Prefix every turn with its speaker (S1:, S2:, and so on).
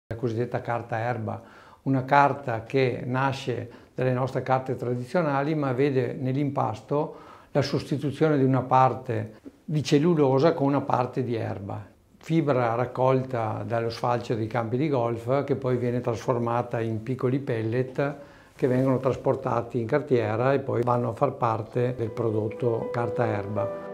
S1: La cosiddetta carta erba, una carta che nasce dalle nostre carte tradizionali ma vede nell'impasto la sostituzione di una parte di cellulosa con una parte di erba. Fibra raccolta dallo sfalcio dei campi di golf che poi viene trasformata in piccoli pellet che vengono trasportati in cartiera e poi vanno a far parte del prodotto carta erba.